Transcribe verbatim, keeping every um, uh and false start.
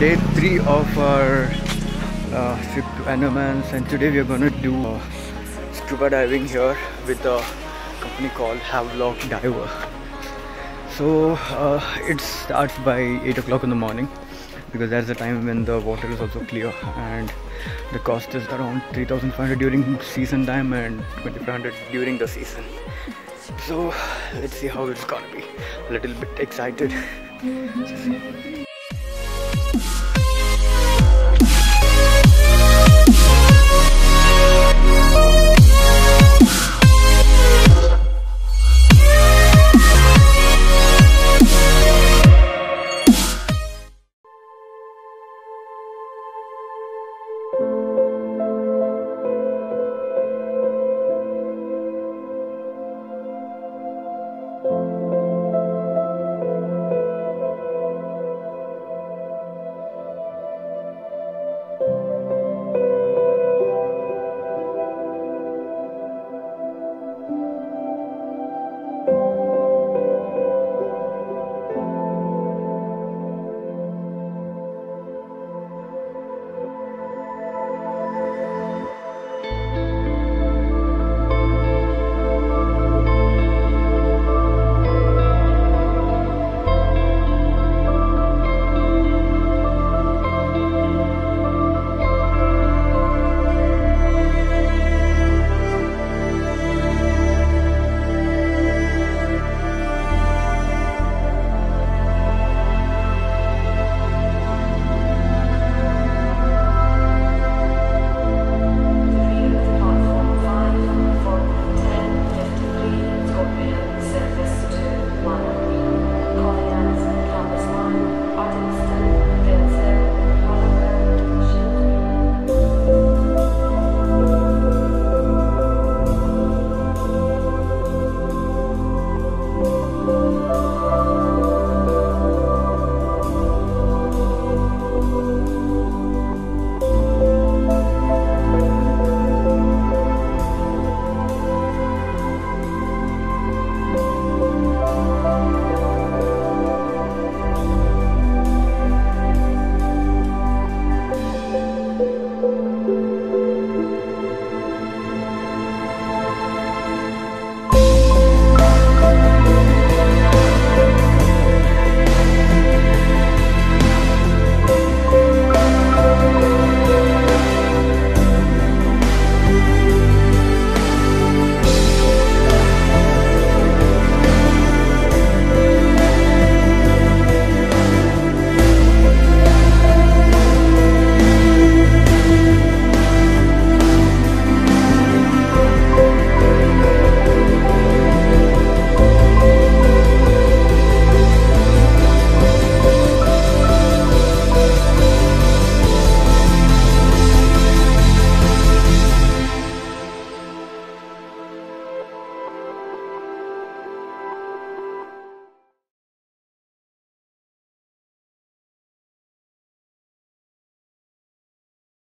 day three of our uh, trip to Andaman, and today we are gonna do uh, scuba diving here with a company called Havelock Diver. So uh, it starts by eight o'clock in the morning because that's the time when the water is also clear, and the cost is around three thousand five hundred during season time and twenty-five hundred during the season. So let's see how it's gonna be. A little bit excited.